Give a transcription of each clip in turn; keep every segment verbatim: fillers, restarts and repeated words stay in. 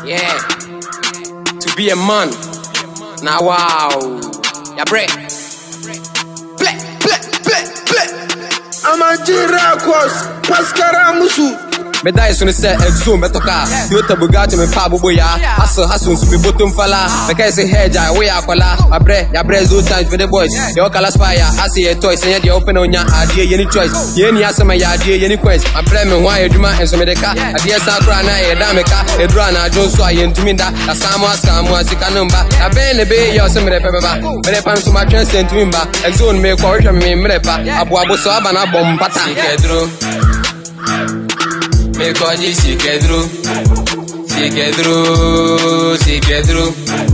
Yeah. To be a man. Now wow. Yeah, break. Play, play, play, play. I'm a G-Records. Pascara Musu. Me die soon say Xzone betoka. You to Bugatti me pa bobo ya. Hustle hustle so be bottom fala. Me kai say hey ja we akwala. Abre ya bre zo times for the boys. Your color spire. I see a toy say dey open on ya adie any choice. Ye ni asema ya adie any quest. Abre me hwan eduma enso me de ka. Adie sa kra na ye da me ka. Edura na jo so aye ntumi nda. Asamo asamo asika number. Abe ne be yo so me de pepeba. Me de pam so ma twen sentumi mba. Xzone me ko hwe me mrepa. Abo abo so aba na bom pata. Sikedro. Me koji Sikedro, Sikedro, Sikedro.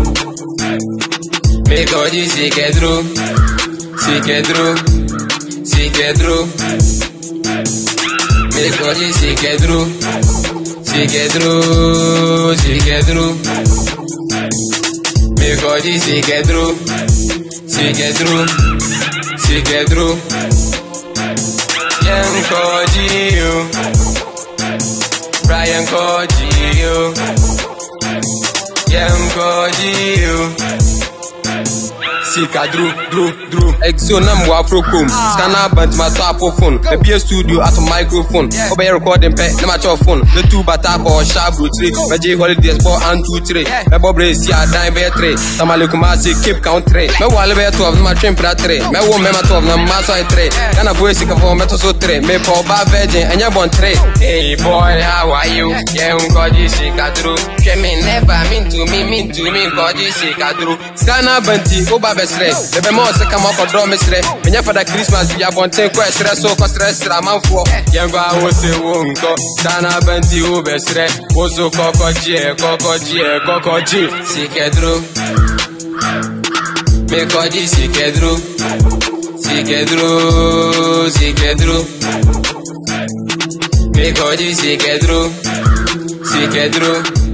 Me koji Sikedro, Sikedro, Sikedro. Me koji Sikedro, Sikedro, Sikedro. Me koji Sikedro, Sikedro, Sikedro. Yang koji you. Brian Cogio, Yam Cogio. Sika Duro, Duro, Duro. Xzone nam wa afrocom. Scanner band my top phone. The B S studio at a microphone. Obe recording pe, na my phone. The two batak or sharp root three. Maji holidays four and two three. My bob race ya dime be three. Tamale kumasi keep count three. My wall be twelve na my train pra three. My one me my twelve na maso three. Kana boy Sika for me to so three. Me for ba virgin and ya born three. Hey boy, how are you? Yeah, um koji Sika Duro. She me never mean to me, mean to me koji Sika Duro. Scanner banti oba the be more se come up for draw misre. When you for the Christmas, you have one ten question so cost stress a man for. Yanga was a wonko. Dana benti ubesre. Wozo koko jie, koko jie, koko jie. Sikedro. Me koji Sikedro. Sikedro, Sikedro. Me koji Sikedro. Sikedro.